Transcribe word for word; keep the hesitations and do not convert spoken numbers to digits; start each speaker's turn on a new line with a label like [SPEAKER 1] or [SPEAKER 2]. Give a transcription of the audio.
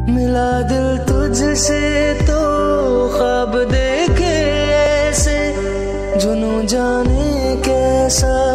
[SPEAKER 1] मिला दिल तुझसे तो ख्वाब देखे ऐसे, जुनून जाने कैसा